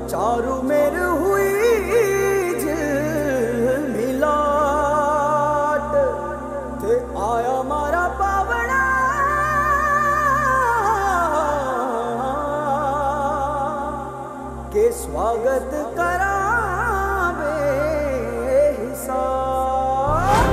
चारू मेर हुई मिलाट ते आया मारा पावना के स्वागत करावे हिसाब।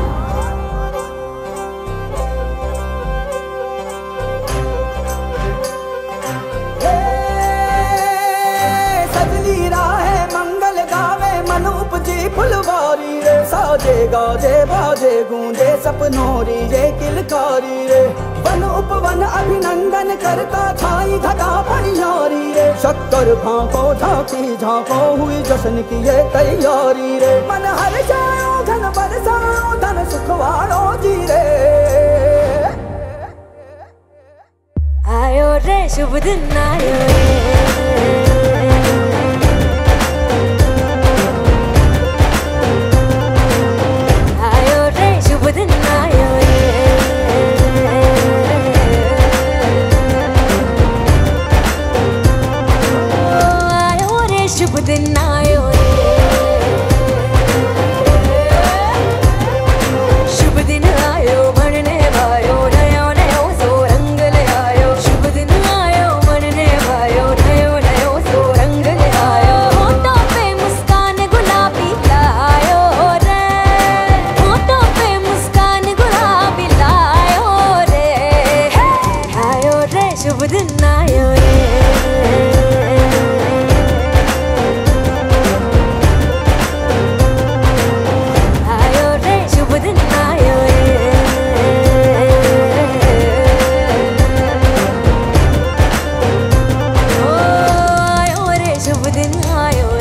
फुलवारी रे साजे गाजे बाजे गूंजे सपनोरी रे किलकारी रे वन उपवन अभिनंदन करता छाई घटा भैयारी रे शक्कर भांको झांकी झांको हुई जश्न की ये तैयारी रे मन हर जाओ धन बरसाओ धन सुखवाड़ो जी रे। आयो रे शुभ दिन आयो रे शुभ दिन आयो